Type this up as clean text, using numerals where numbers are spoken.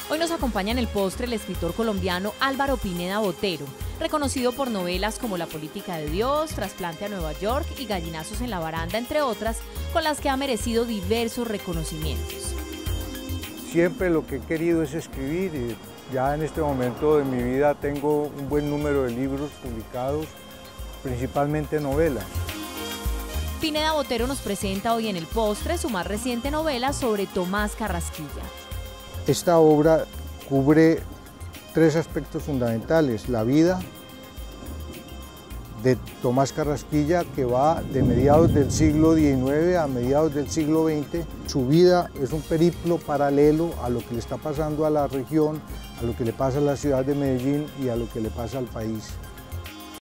Hoy nos acompaña en el postre el escritor colombiano Álvaro Pineda Botero, reconocido por novelas como La política de Dios, Trasplante a Nueva York y Gallinazos en la baranda, entre otras, con las que ha merecido diversos reconocimientos. Siempre lo que he querido es escribir y ya en este momento de mi vida tengo un buen número de libros publicados, principalmente novelas. Pineda Botero nos presenta hoy en el postre su más reciente novela sobre Tomás Carrasquilla. Esta obra cubre tres aspectos fundamentales: la vida de Tomás Carrasquilla, que va de mediados del siglo XIX a mediados del siglo XX. Su vida es un periplo paralelo a lo que le está pasando a la región, a lo que le pasa a la ciudad de Medellín y a lo que le pasa al país.